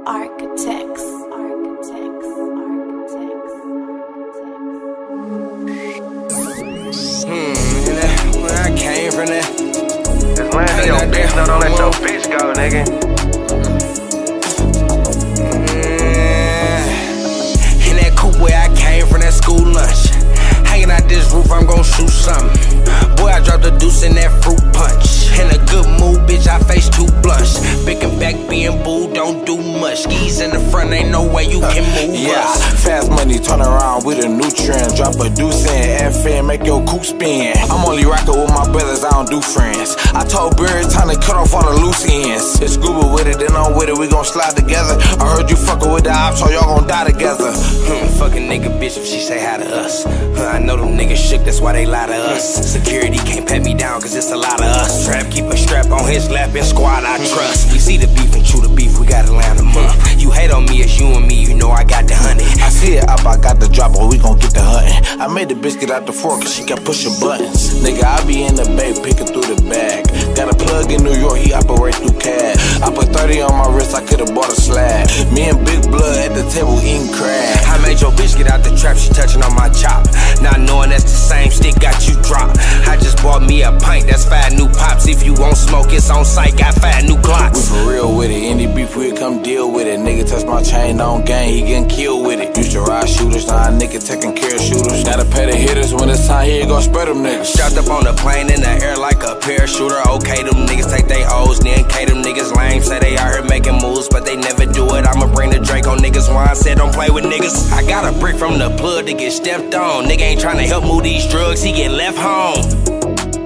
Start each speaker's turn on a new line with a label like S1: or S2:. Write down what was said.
S1: Architects.
S2: Where I came from that.
S3: Just land in your bitch, no, don't let your bitch go, nigga.
S2: In that coupe where I came from, that school lunch. Hanging out this roof, I'm gon' shoot something. Boy, I dropped a deuce in that fruit punch. In a good mood, bitch, I face 2 blunts. Big and back being boo, don't do much. Skis in the front, ain't no way you can move us.
S4: Fast money, turn around with a new trend. Drop a deuce in FN, make your coupe spin. I'm only rockin' with my brothers, I don't do friends. I told Bird, time to cut off all the loose ends. It's scuba with it, then I'm with it, we gon' slide together. I heard you fuckin' with the ops, so y'all gon' die together.
S2: Fucking nigga bitch if she say hi to us. I know them niggas shook, that's why they lie to us. Security can't pat me down, cause it's a lot of us. Trap keep a strap on his lap and squad I trust. We see the beef and chew the beef, we gotta land them up. You hate on me, it's you and me, you know I got the honey.
S4: I see it up, I got the drop, but we gon' get the hunting. I made the bitch get out the fork, cause she kept pushing buttons. Nigga, I be in the bay, picking through the bag. Got a plug in New York, he operate through CAD. I put 30 on my wrist, I could've bought a slab. Me and Big Blood at the table eating crab.
S2: I made your bitch get out the trap, she touching on my chop. Not knowing that's the same stick got you dropped. I just bought me a pint, that's 5 new pops. If you won't smoke, it's on site, got 5 new Glocks.
S4: We for real with it, any beef we come deal with it. Nigga touch my chain on gang, he getting killed with it. Used to ride shooters, now a nigga taking care of shooters. Gotta pay the hitters when it's time, he ain't gon' spread them niggas.
S2: Strapped up on the plane in the air like a parachuter. Okay, them niggas take they O's, then K them niggas lame. Say they out here making moves, but they never do it. I'ma bring the Drake on niggas. Wine said don't play with niggas. I got a brick from the plug to get stepped on. Nigga ain't tryna help move these drugs, he get left home.